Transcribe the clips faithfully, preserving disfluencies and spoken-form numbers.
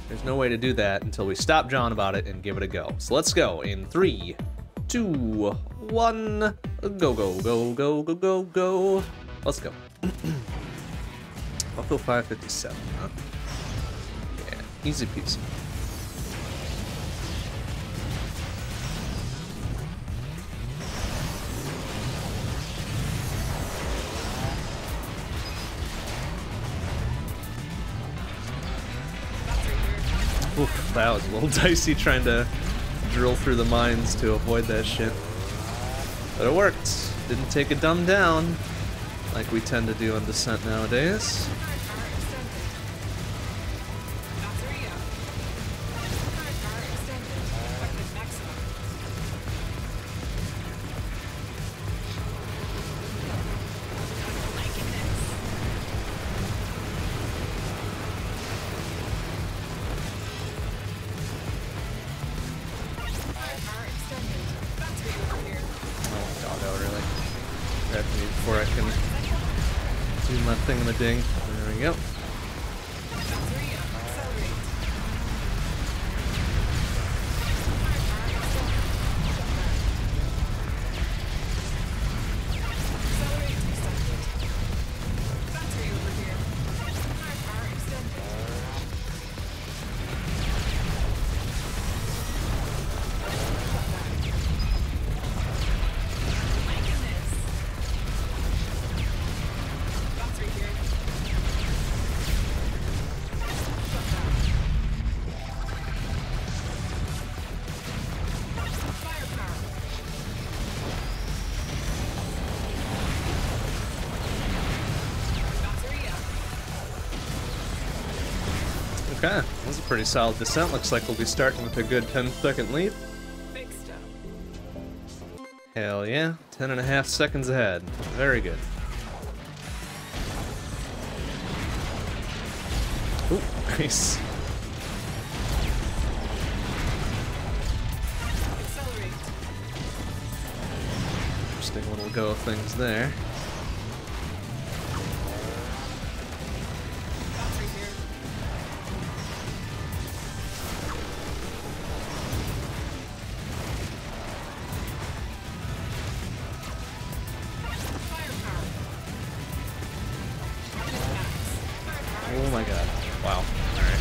There's no way to do that until we stop John about it and give it a go. So let's go in three, two, one, go, go, go, go, go, go, go. Let's go. Buffalo five fifty-seven, huh? Yeah, easy peasy. Oof, that was a little dicey trying to drill through the mines to avoid that shit. But it worked. Didn't take a dumb down like we tend to do on Descent nowadays. Ding. There we go. Okay, that's a pretty solid descent. Looks like we'll be starting with a good ten second lead. Hell yeah, ten and a half seconds ahead. Very good. Ooh, nice. Interesting little go of things there. Oh my god. Wow. Alright.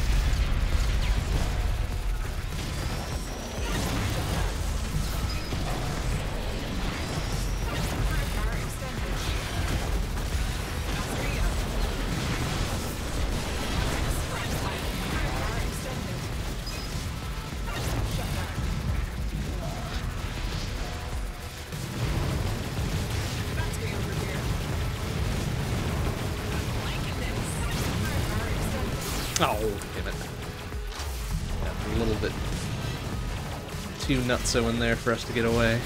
Oh, damn it. Yeah, a little bit too nutso in there for us to get away.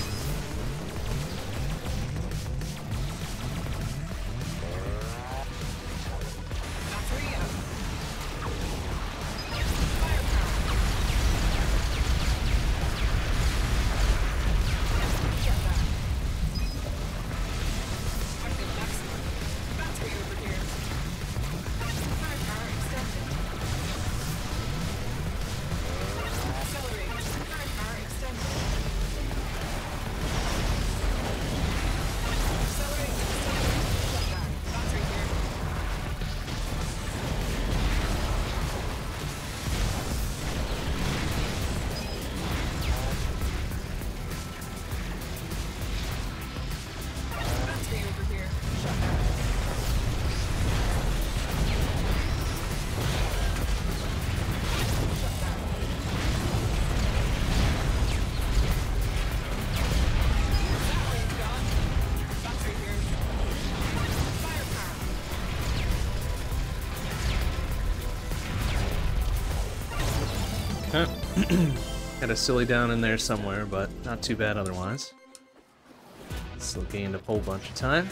Had a silly down in there somewhere, but not too bad otherwise. Still gained a whole bunch of time.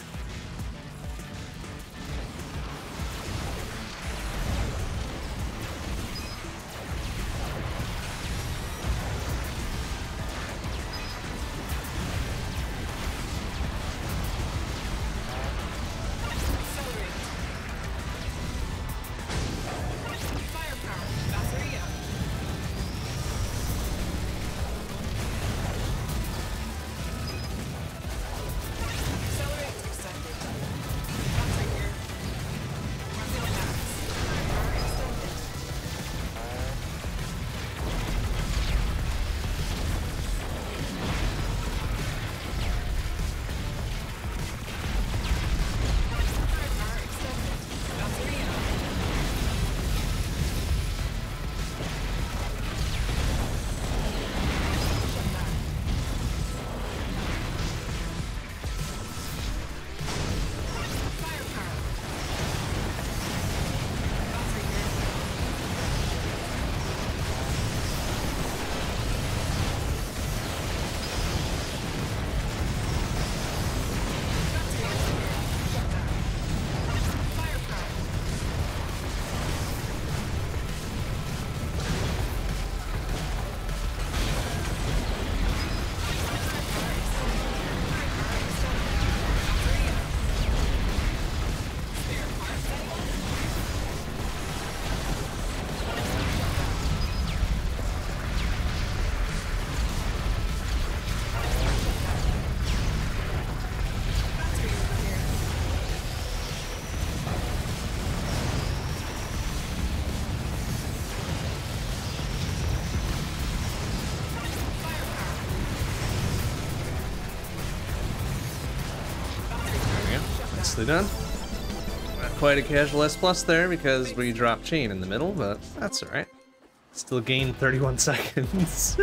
Nicely done. Not quite a casual S plus there because we dropped chain in the middle, but that's alright. Still gained thirty-one seconds.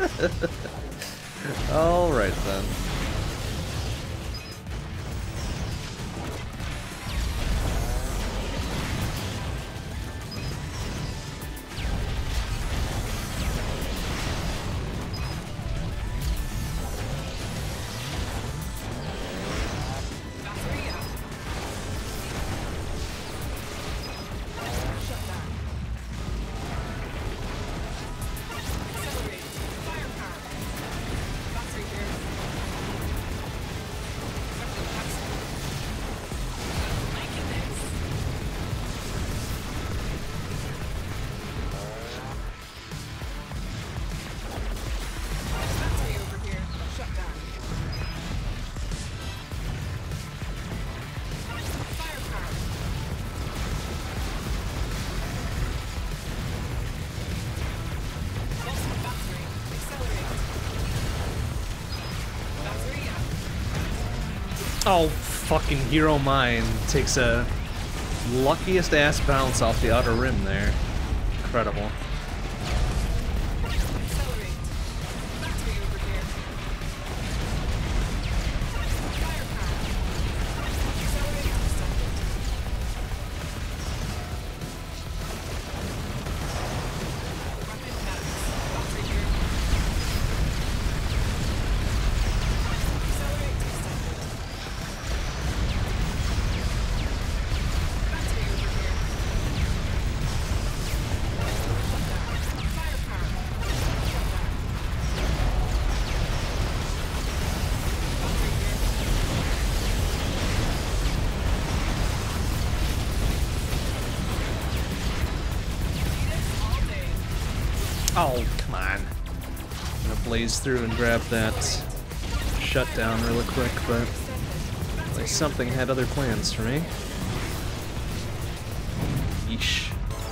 Alright then. Oh, fucking Hero Mine takes a luckiest ass bounce off the outer rim there. Incredible. Oh, come on. I'm gonna blaze through and grab that shutdown really quick, but like something had other plans for me. Yeesh.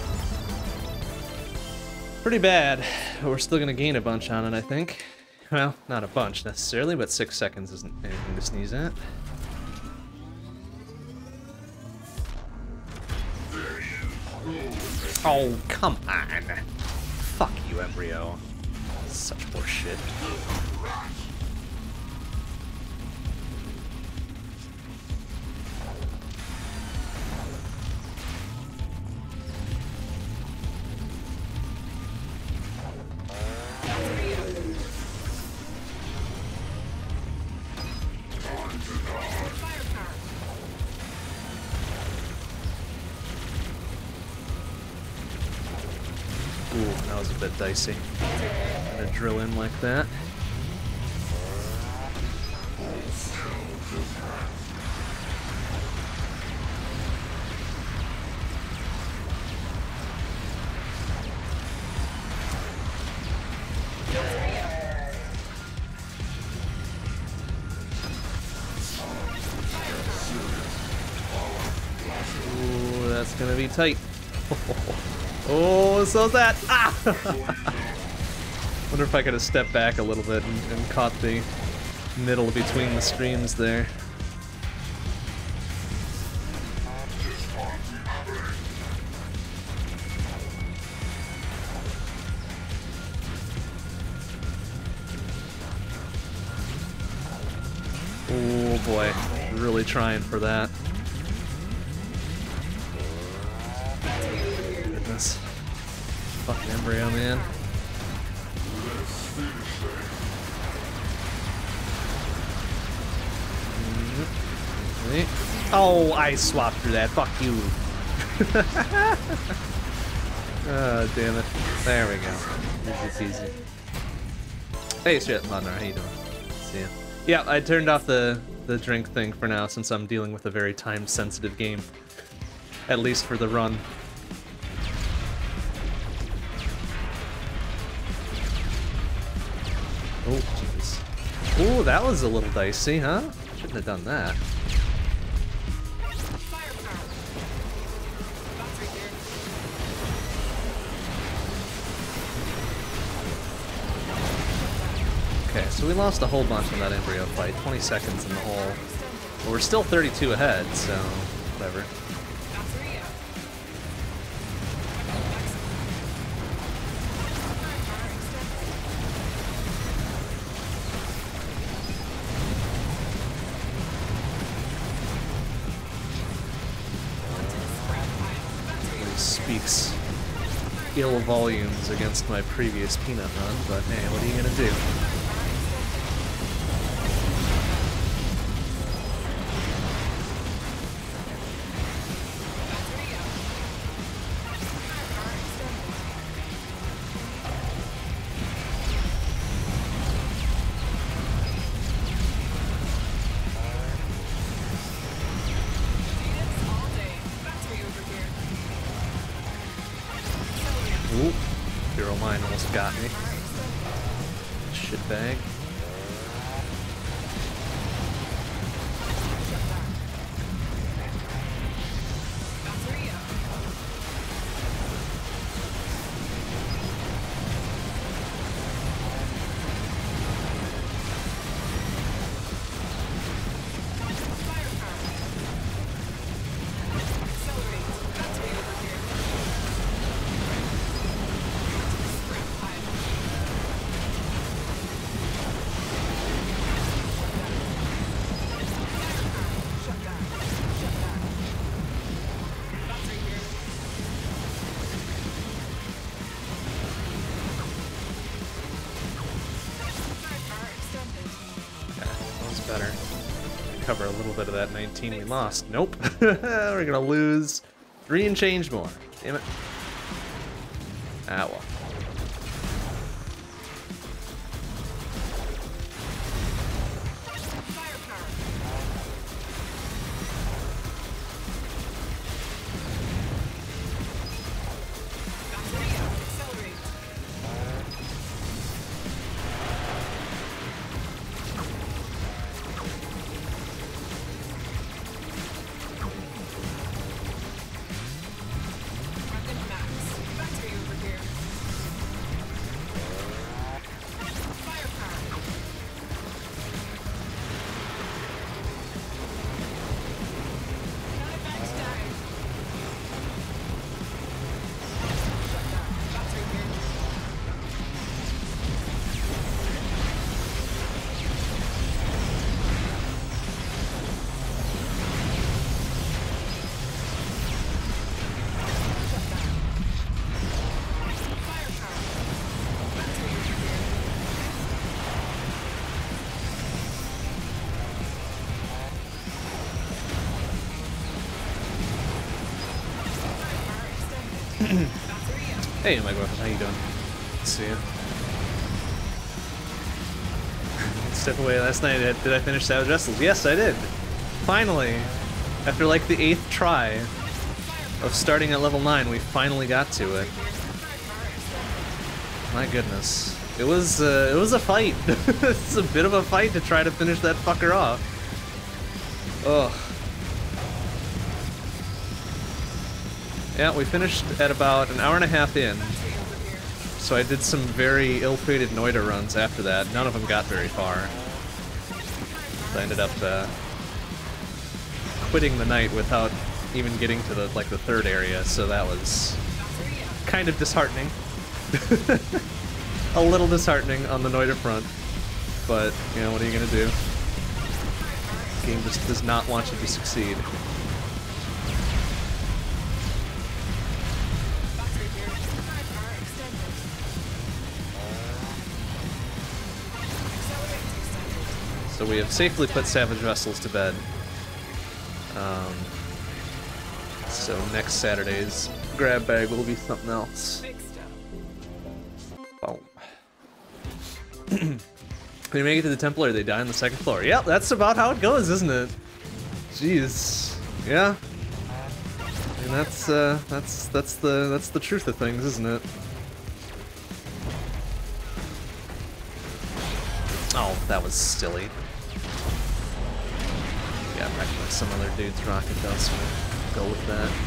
Pretty bad, but we're still gonna gain a bunch on it, I think. Well, not a bunch necessarily, but six seconds isn't anything to sneeze at. Oh, come on. Fuck you, Embryo. Such horse shit. Ooh, that was a bit dicey. Gonna drill in like that. Ooh, that's gonna be tight. Oh, so's that! Ah! Wonder if I could have stepped back a little bit and, and caught the middle between the streams there. Oh boy, really trying for that. Goodness. Fucking Embryo, man. Oh, I swapped through that. Fuck you. Oh, damn it. There we go. Easy peasy. Hey, shit, Mudnar, how you doing? See ya. Yeah, I turned off the, the drink thing for now since I'm dealing with a very time-sensitive game. At least for the run. Oh, jeez. Oh, that was a little dicey, huh? Shouldn't have done that. Okay, so we lost a whole bunch in that Embryo fight. twenty seconds in the hole. But we're still thirty-two ahead, so whatever. Speaks ill volumes against my previous peanut run, but hey, what are you gonna do? Got me. Shitbag. Cover a little bit of that nineteen we lost. Nope. We're gonna lose three and change more. Damn it. Ah, well. Hey, my boyfriend, how you doing? Good to see you. Step away last night. Did I finish Savage Wrestles? Yes, I did. Finally, after like the eighth try of starting at level nine, we finally got to it. My goodness, it was uh, it was a fight. It's a bit of a fight to try to finish that fucker off. Ugh. Yeah, we finished at about an hour and a half in, so I did some very ill-fated Noida runs after that. None of them got very far. So I ended up uh, quitting the night without even getting to the like the third area, so that was kind of disheartening. A little disheartening on the Noida front, but you know, what are you gonna do? The game just does not want you to succeed. So we have safely put Savage Vessels to bed. Um, so next Saturday's grab bag will be something else. Boom. When you make it to the temple, or they die on the second floor. Yep, that's about how it goes, isn't it? Jeez. Yeah. And that's uh, that's that's the that's the truth of things, isn't it? Oh, that was silly. Yeah, actually some other dude's rocket dust. We'll go with that.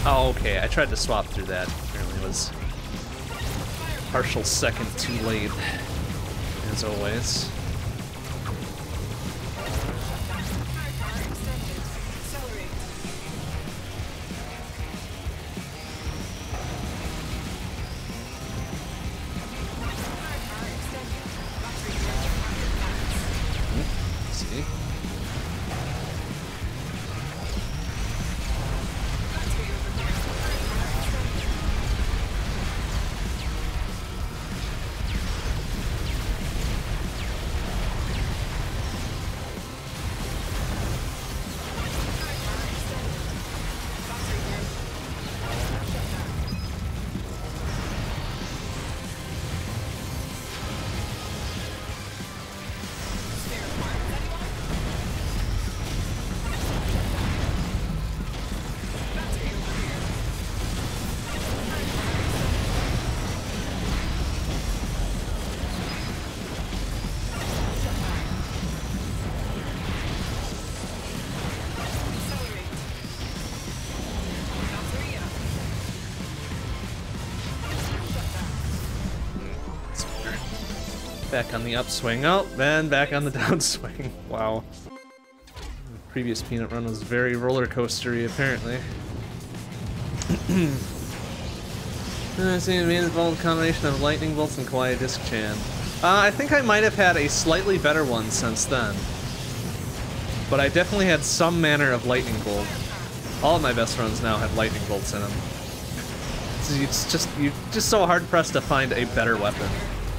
Oh, okay. I tried to swap through that. Apparently it was partial second too late, as always. Back on the upswing. Oh, then back on the downswing. Wow. The previous peanut run was very roller coastery, apparently. I see the main involved combination of lightning bolts and quiet disc chan. Uh, I think I might have had a slightly better one since then. But I definitely had some manner of lightning bolt. All of my best runs now have lightning bolts in them. It's just, you're just so hard pressed to find a better weapon.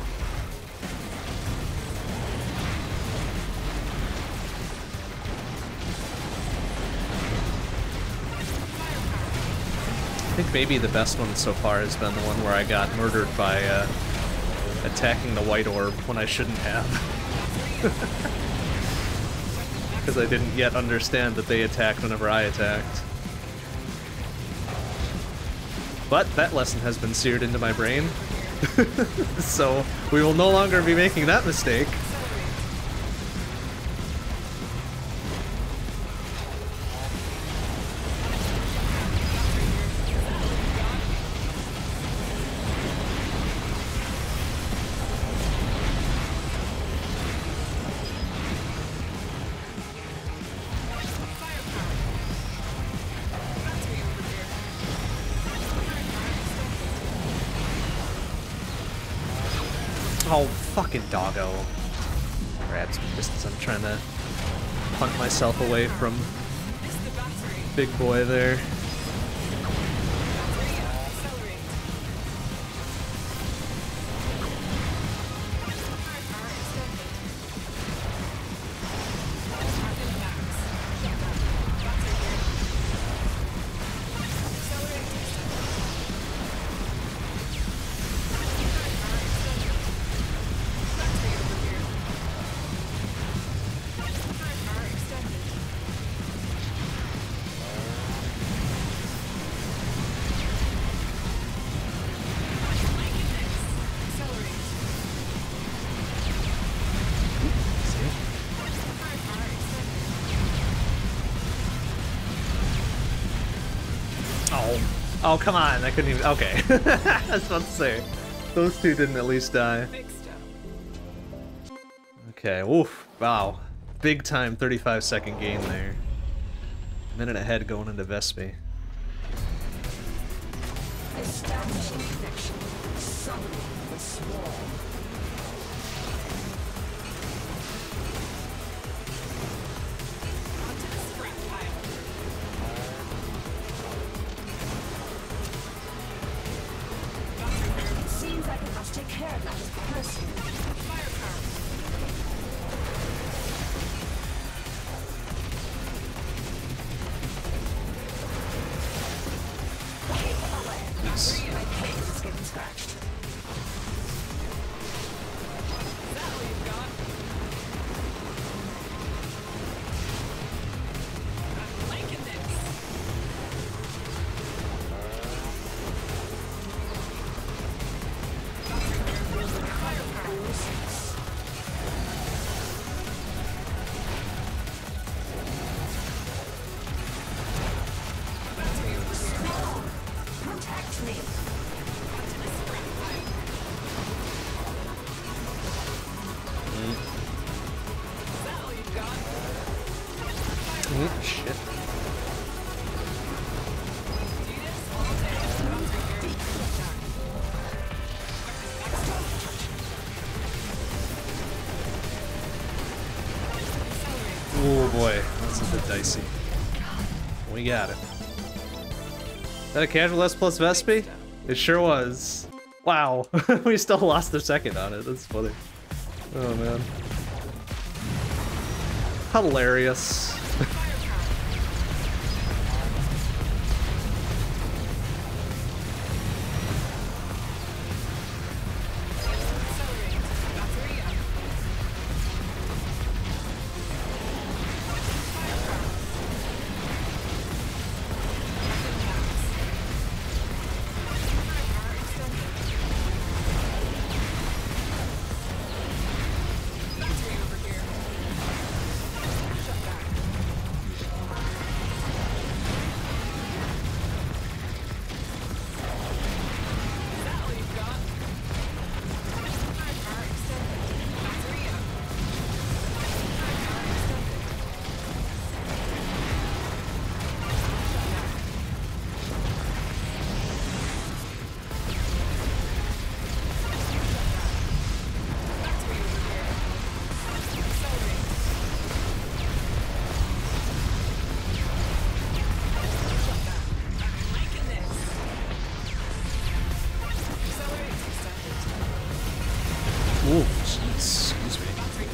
I think maybe the best one so far has been the one where I got murdered by uh, attacking the white orb when I shouldn't have. Because I didn't yet understand that they attacked whenever I attacked. But that lesson has been seared into my brain. So we will no longer be making that mistake. Oh, fucking doggo. Grab some distance. I'm trying to punt myself away from big boy there. Oh, come on, I couldn't even... Okay. I was about to say. Those two didn't at least die. Okay, oof. Wow. Big time thirty-five second game there. Minute ahead going into Vespi. Establishing connection. Summoning the swarm. Take care of that person. Firepower. Nice. My case is getting scratched. Mm, shit. Oh boy, that's a bit dicey. We got it. Is that a casual S plus Vespi? It sure was. Wow, we still lost a second on it. That's funny. Oh man. Hilarious. Oh, jeez, excuse me.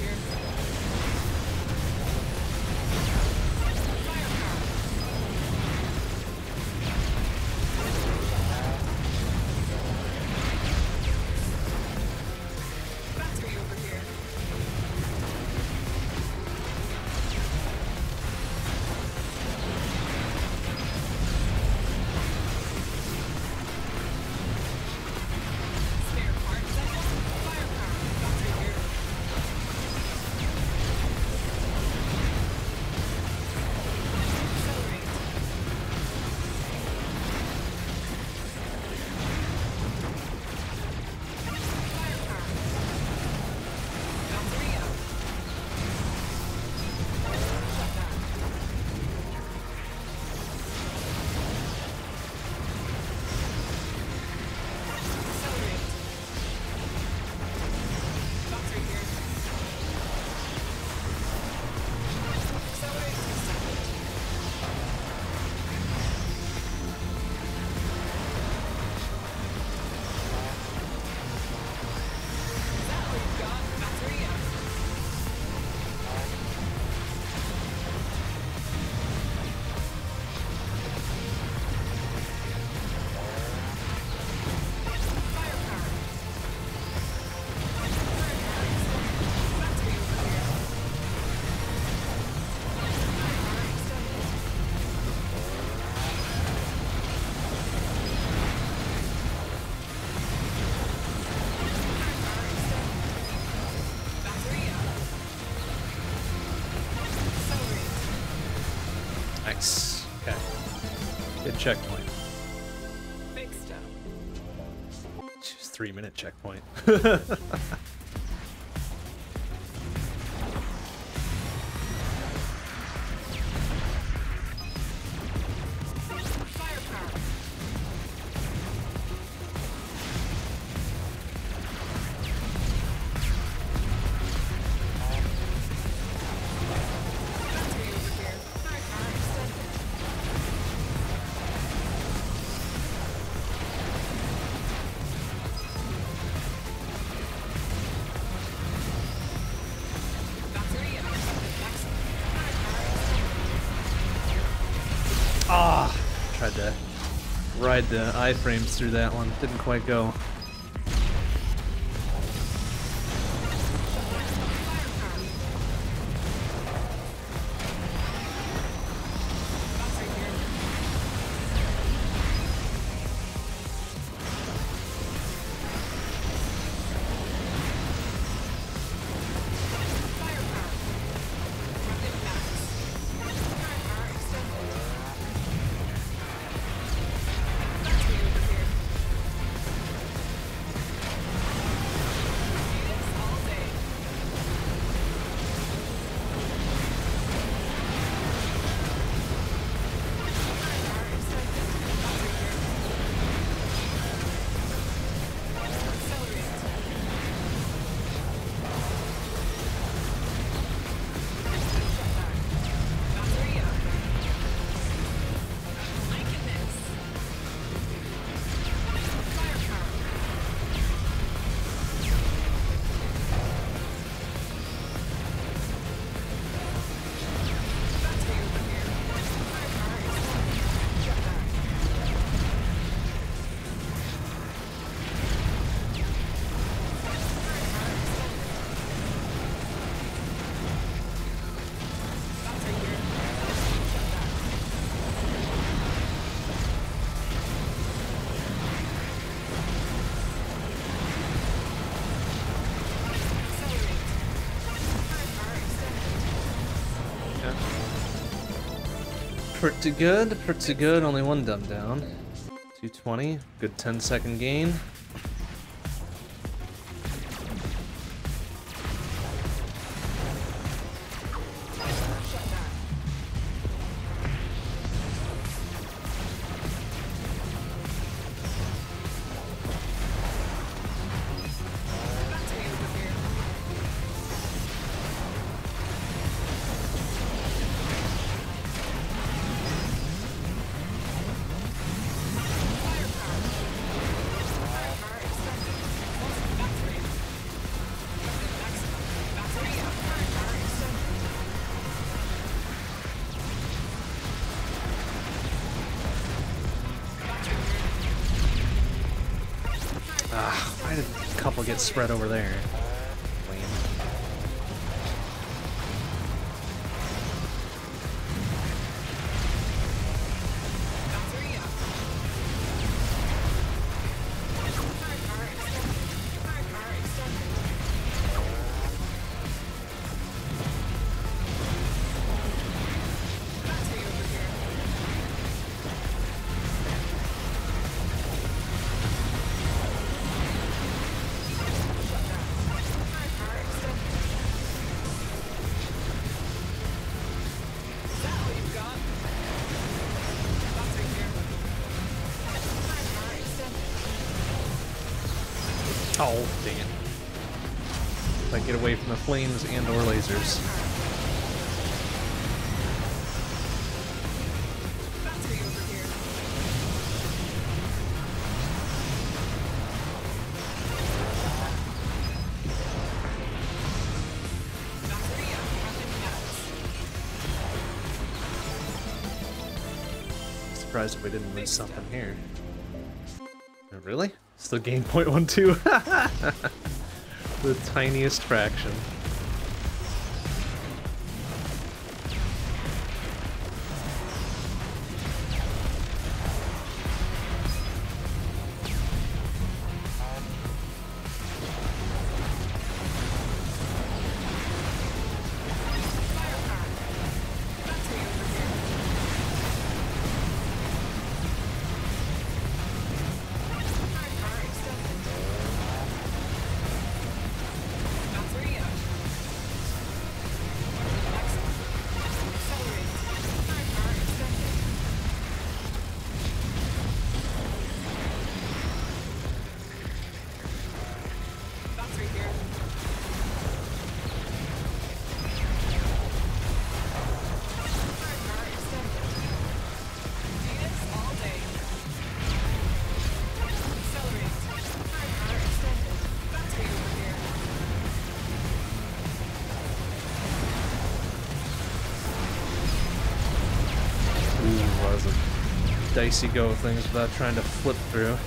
Nice. Okay. Good checkpoint. Fixed up. Just three minute checkpoint. Ah, tried to ride the iframes through that one. Didn't quite go. Pretty good, pretty good. Only one dumb down. two twenty, good ten second gain. Get spread over there. Lame. Oh, dang it. If I get away from the flames and or lasers. Surprised if we didn't lose something here. Oh, really? Still gain zero point one two. The tiniest fraction. Dicey go things without trying to flip through.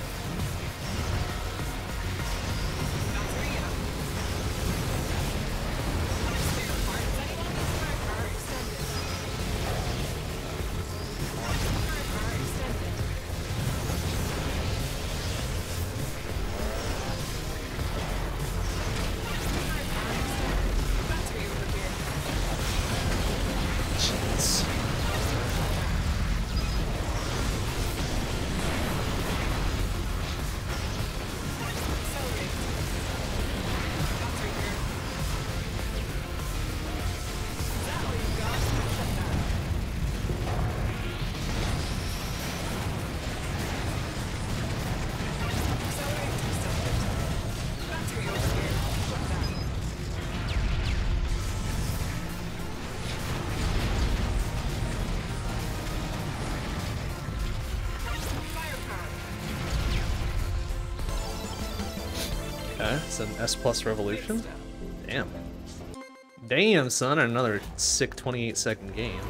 Okay, it's an S plus revolution. Damn. Damn, son, another sick twenty-eight second game.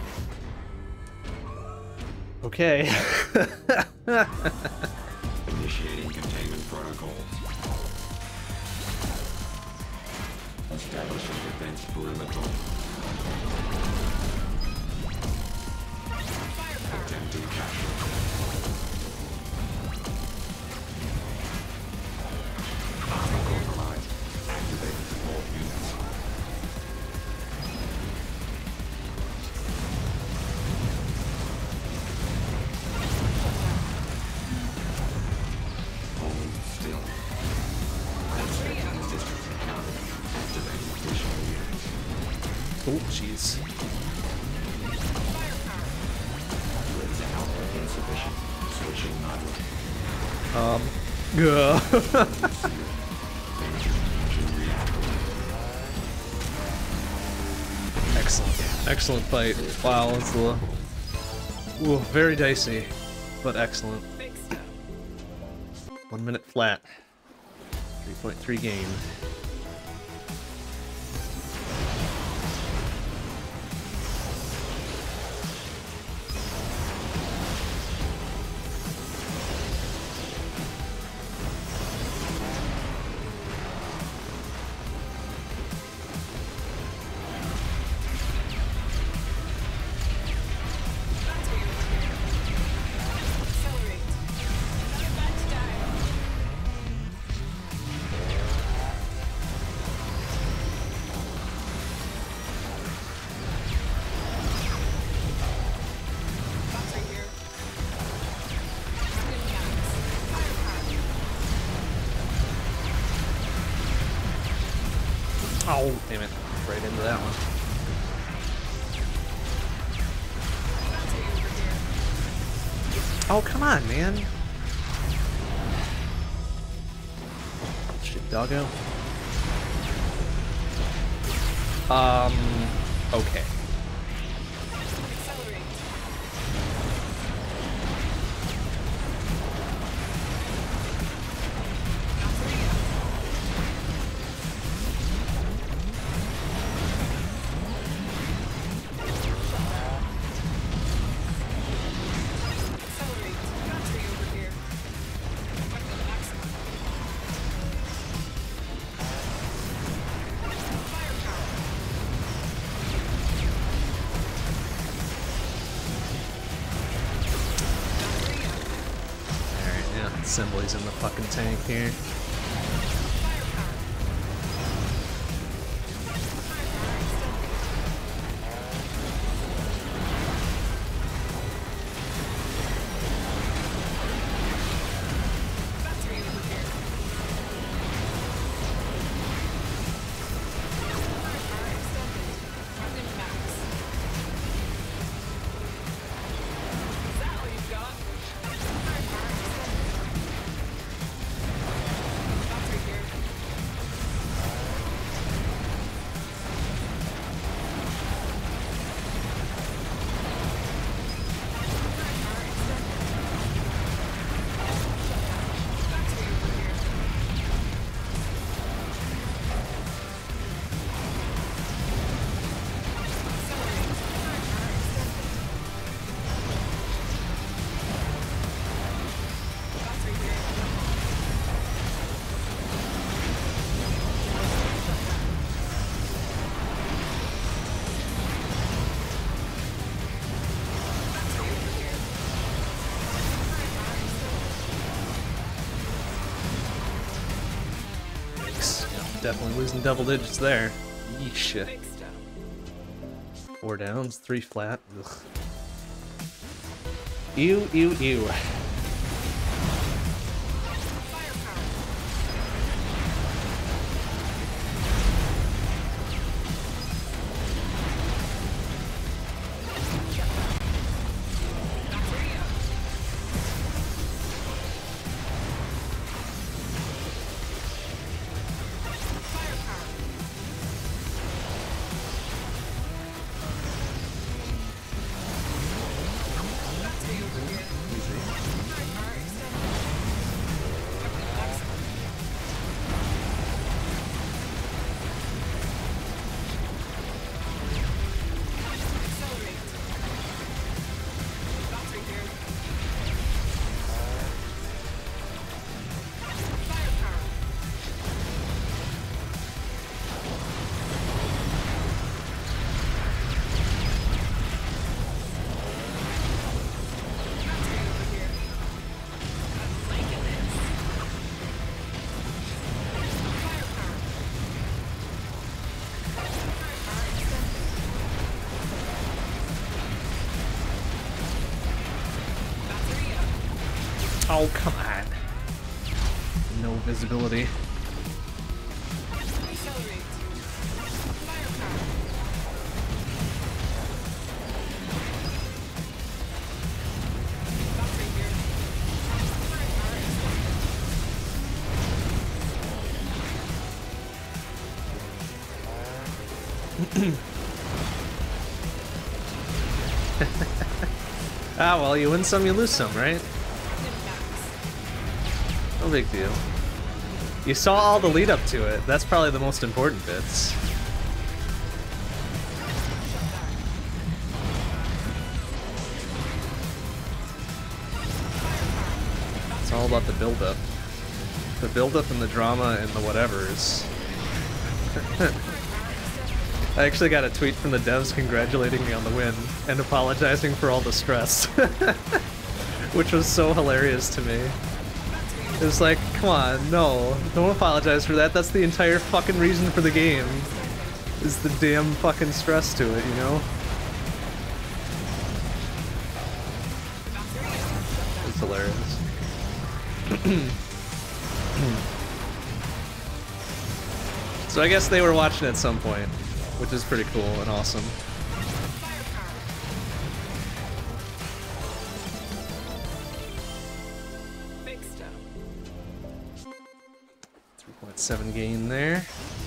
Okay. Initiating containment protocols. Establishing defense perimeter. Attempting capture. Compromised. Activating support units. Oh, jeez. Grids output insufficient. Switching mode. Um. Yeah. Excellent. Excellent fight. Wow, it's a little... Ooh, very dicey, but excellent. One minute flat. three point three gain. Oh, damn it. Right into that one. Oh, come on, man. Shit, doggo. Um, okay. Assemblies in the fucking tank here. Definitely losing double digits there. Yeesh. Four downs, three flat. Ugh. Ew, ew, ew. Oh, come on. No visibility. Ah, well, you win some, you lose some, right? No big deal. You saw all the lead up to it. That's probably the most important bits. It's all about the build-up. The build-up and the drama and the whatevers. I actually got a tweet from the devs congratulating me on the win and apologizing for all the stress. Which was so hilarious to me. It was like, come on, no, don't apologize for that. That's the entire fucking reason for the game. Is the damn fucking stress to it, you know? It's hilarious. So I guess they were watching at some point, which is pretty cool and awesome. three point seven gain there.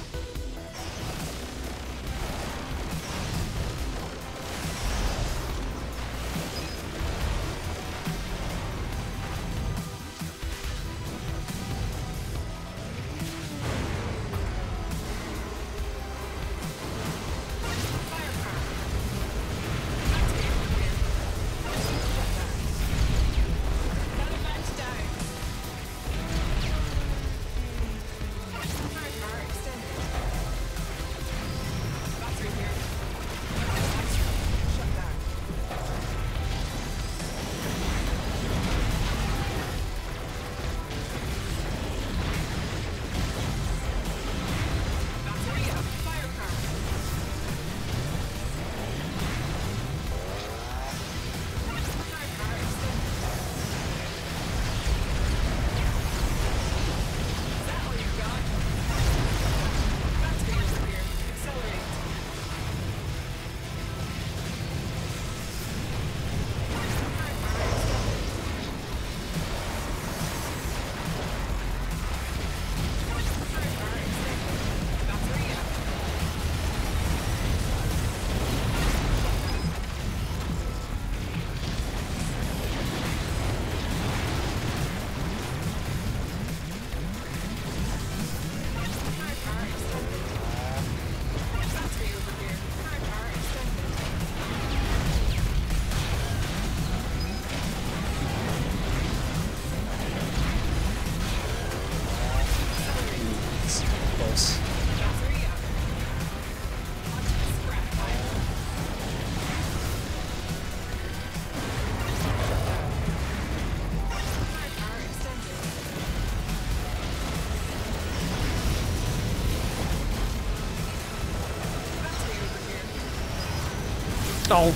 Don't.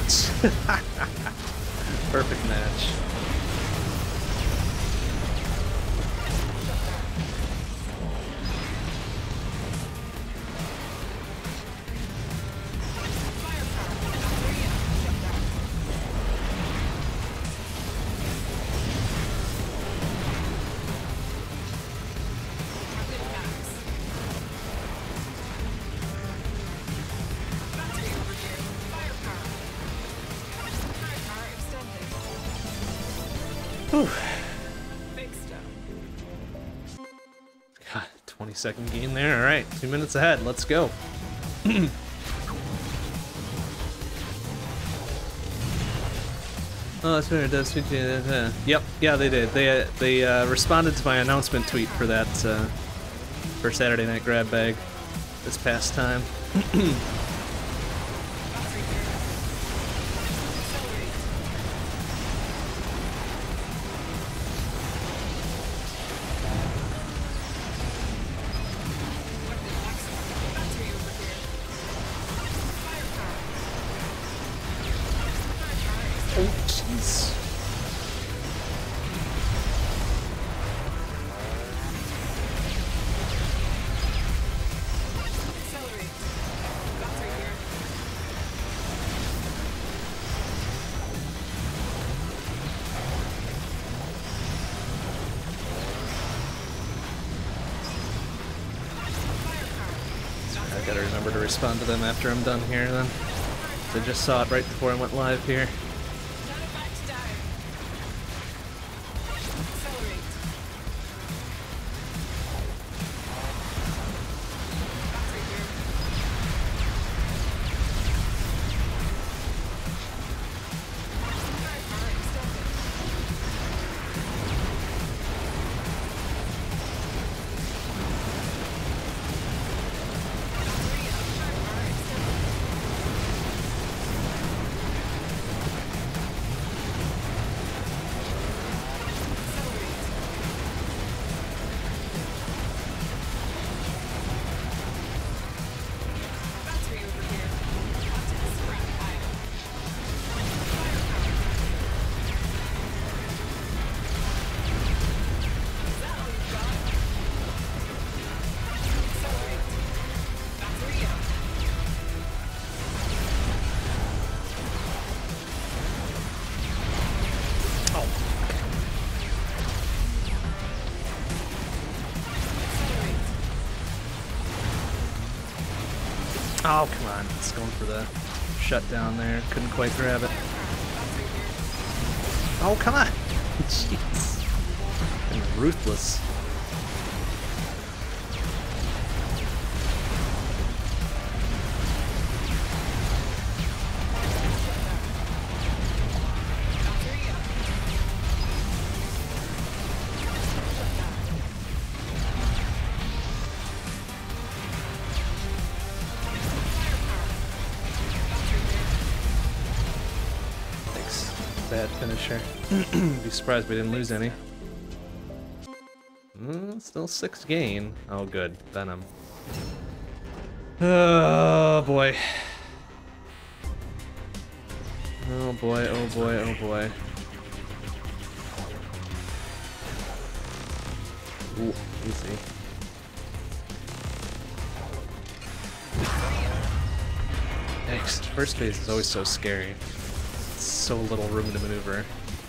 Perfect match. God, twenty second gain there. All right, two minutes ahead. Let's go. Oh, that's fair. It does. Uh, yep. Yeah, they did. They uh, they uh, responded to my announcement tweet for that uh, for Saturday Night Grab Bag this past time. remember to respond to them after I'm done here then. I just saw it right before I went live here. Not about to die. Accelerate. Battery here. Firepower extended. Battery up. Firepower extended. Battery over here. Cactus, scrap item. Firepower. Is that all you've got? Accelerate. Battery up. Accelerate. Oh, come on. It's going for the shutdown there. Couldn't quite grab it. Battery here. Oh, come on. Jeez. And ruthless. Battery up. Thanks. Bad finisher. Be surprised we didn't lose any. Mm, still six gain. Oh, good. Venom. Oh, boy. Oh, boy. Oh, boy. Oh, boy. Ooh, easy. Thanks. First phase is always so scary. So little room to maneuver.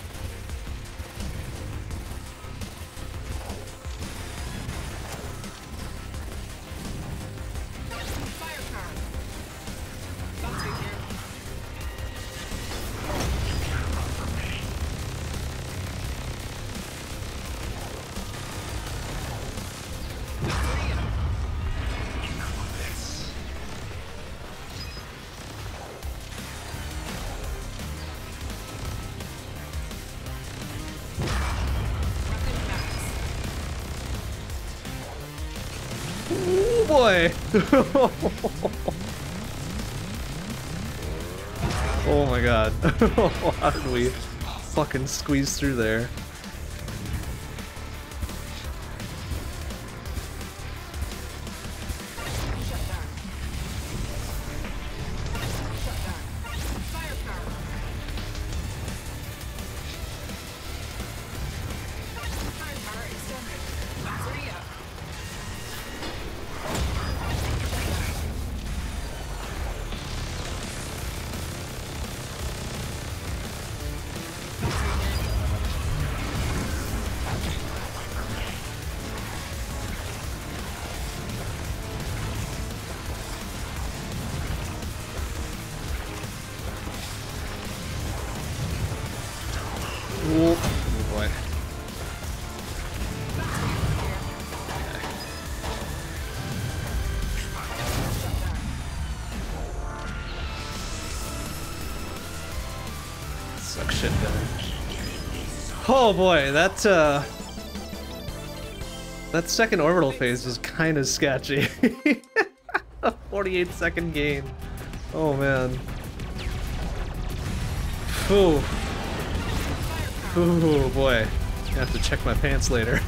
Firepower. Battery here. Battery up. Weapon max. Oh boy! Oh my god. How did we fucking squeeze through there? Shutdown. Shutdown. Firepower. Firepower extended. Battery up. Oh, oh boy. Suck shit down. Oh boy, that uh that second orbital phase was kind of sketchy. A forty-eight second gain. Oh man. Phew. Ooh boy, I have to check my pants later.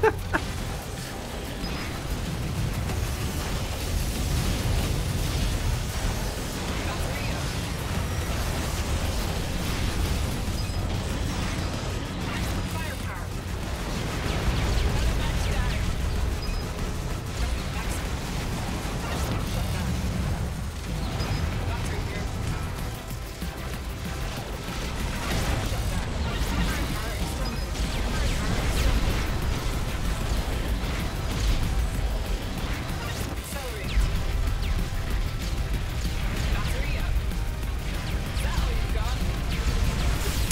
Firepower.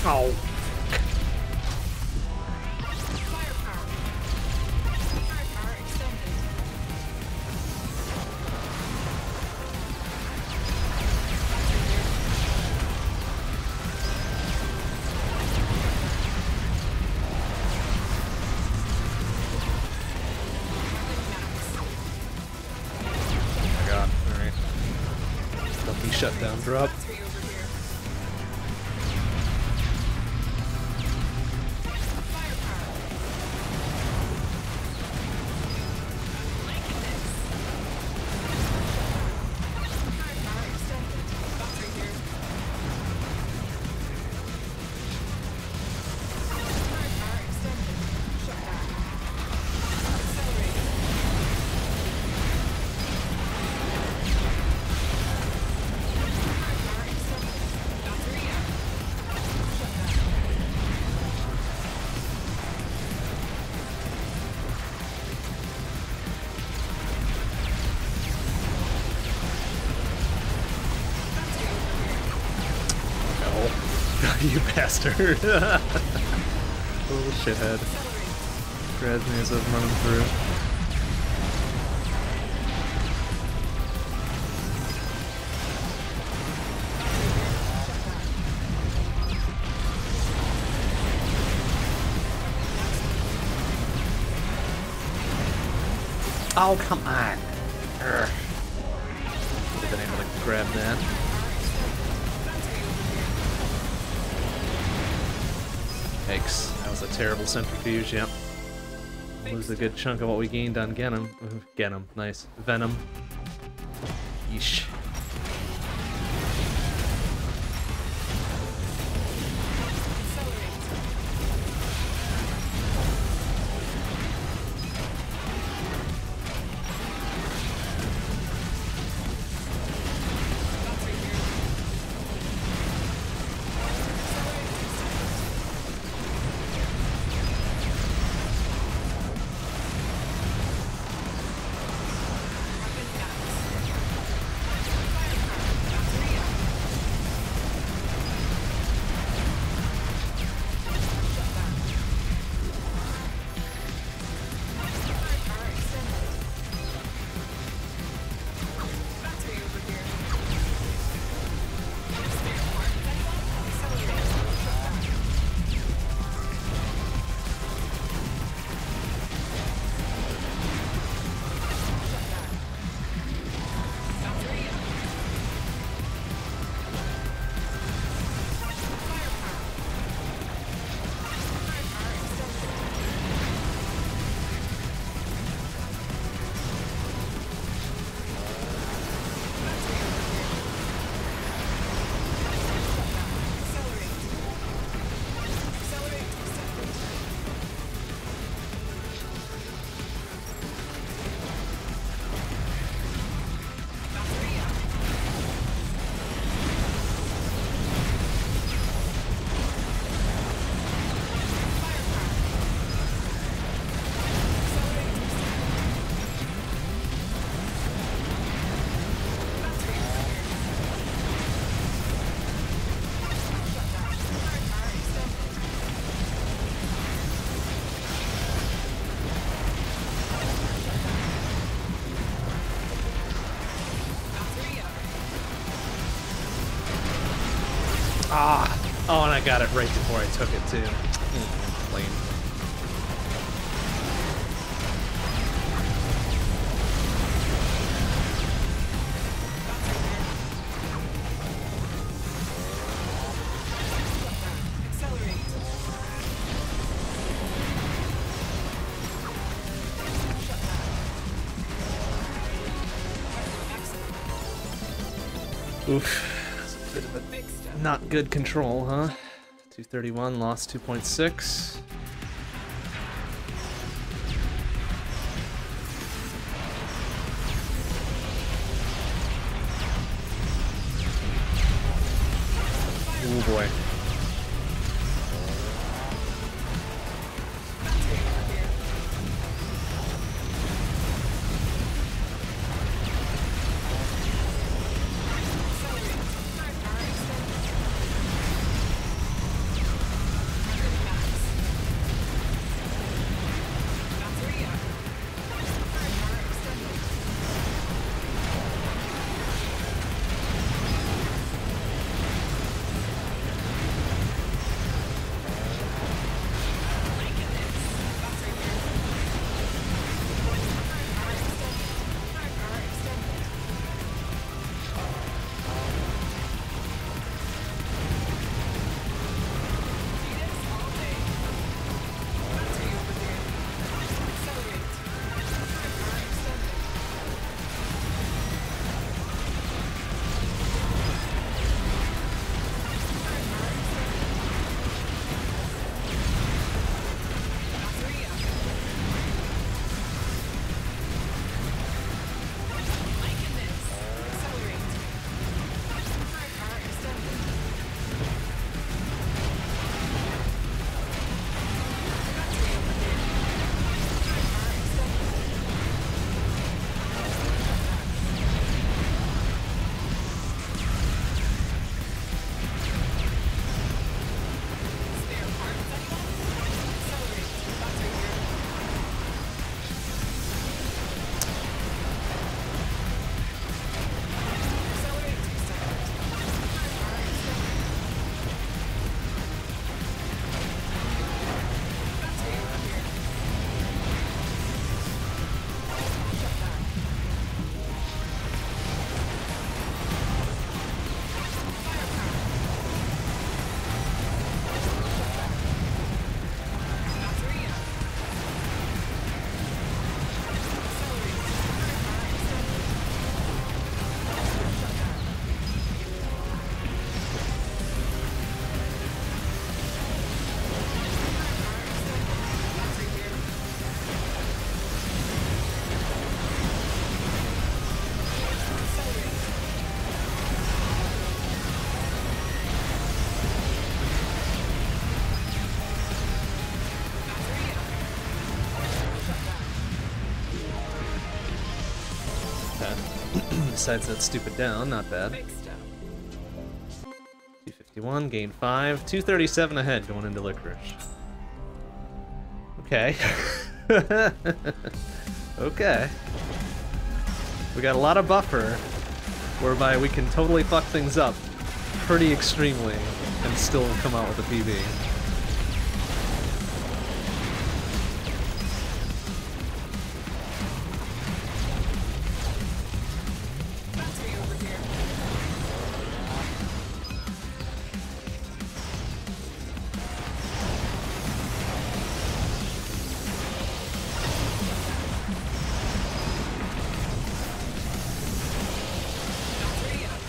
Oh. Firepower. Firepower extended. Oh my god. Alright. Lucky shutdown drop. Battery over here. Firepower. Liking this. Firepower extended. Battery here. Firepower extended. Shut down. Accelerate. Firepower extended. Battery up. Shut down. Battery over here. No. You bastard. Little shithead. Accelerate. Grabs me as I'm running through. Oh, come on. Urgh. Should have been able to grab that. Yikes. That was a terrible centrifuge, yep. Lose a good chunk of what we gained on Genom. Genom, nice. Venom. Yeesh. Ah! Oh, and I got it right before I took it, too. Mm, lame. Oof. Bit of a not good control, huh? two thirty-one, lost two point six. Oh boy. besides that stupid down, not bad. Fixed up. two fifty-one, gain five, two thirty-seven ahead going into Licorice. Okay. Okay. We got a lot of buffer, whereby we can totally fuck things up pretty extremely and still come out with a P B. Battery over here. Battery up.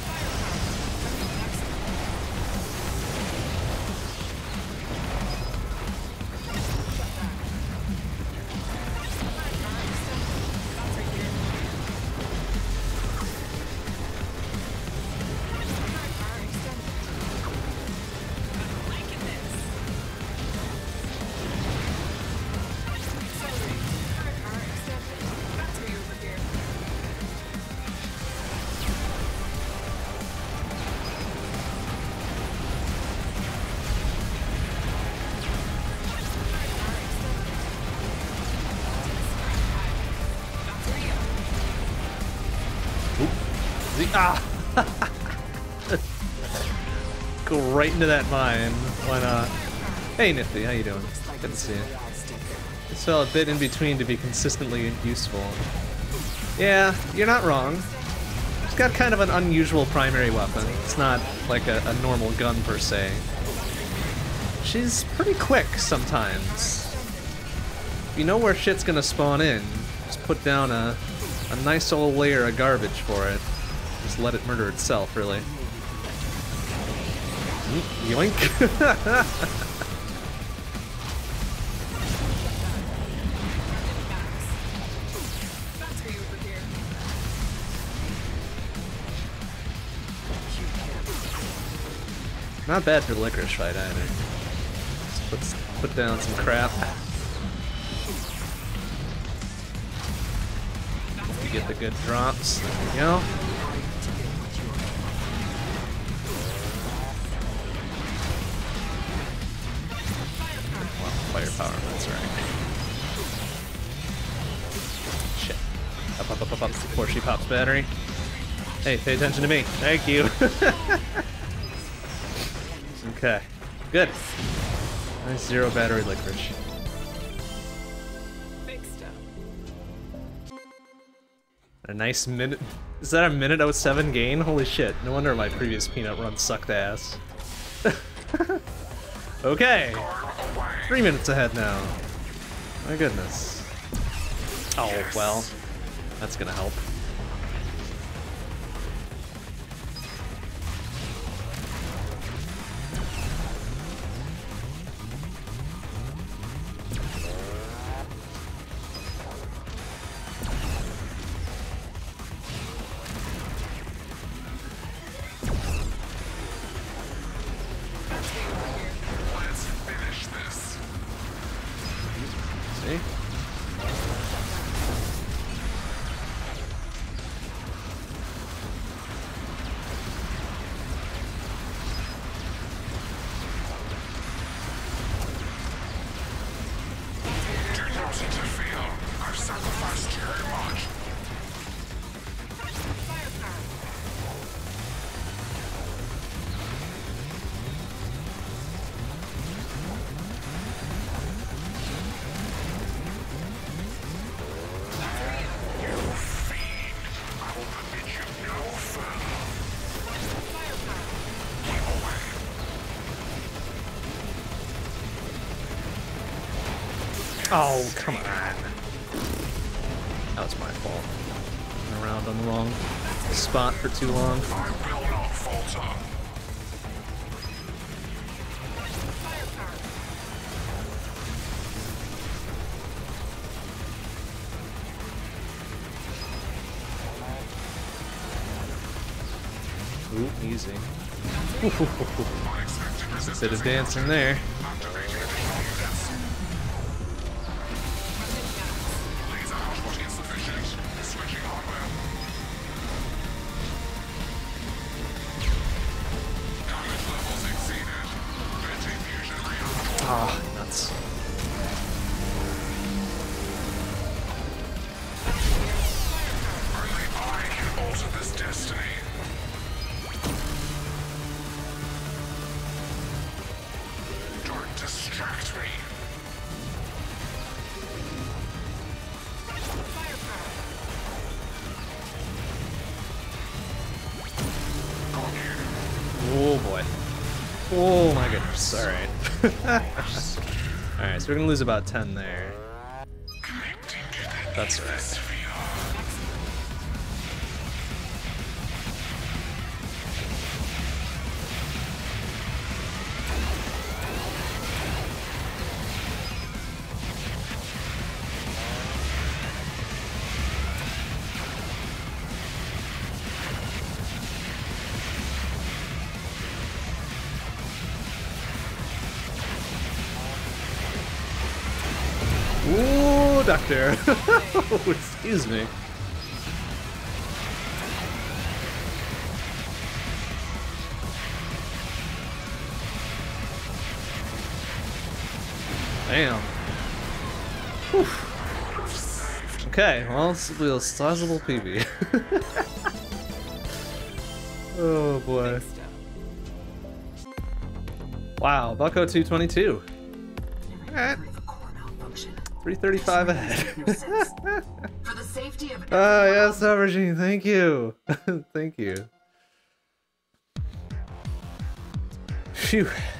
Ah! Go right into that mine. Why not? Hey Nifty, how you doing? Good to see you. It's fell a bit in between to be consistently useful. Yeah, you're not wrong. It's got kind of an unusual primary weapon. It's not like a, a normal gun per se. She's pretty quick sometimes. If you know where shit's gonna spawn in, just put down a, a nice old layer of garbage for it. Just let it murder itself, really. Mm, yoink. Not bad for the Licorice fight either. Let's put, put down some crap. You get the good drops. There we go. Well, firepower, that's right. Shit. Up, up, up, up, up before she pops battery. Hey, pay attention to me. Thank you. Okay, good. Nice zero battery Licorice. Fixed up. A nice minute. Is that a minute oh seven gain? Holy shit. No wonder my previous peanut run sucked ass. Okay. Three minutes ahead now. My goodness. Oh, well. That's gonna help. Oh, come on. That was my fault. Went around on the wrong spot for too long. Ooh, easy. A bit of dancing there. Ah, nuts. Only I can alter this destiny. Don't distract me. Oh boy. Oh my goodness. Alright. Alright, so we're gonna lose about ten there. That's right. Ooh, doctor. Excuse me. Damn. Whew. Okay, well, it's a real sizable P B. Oh boy. Wow, Bucko two twenty-two. Alright. three thirty-five ahead. For the safety of Ah, yes, Aubergine, thank you. Thank you. Phew.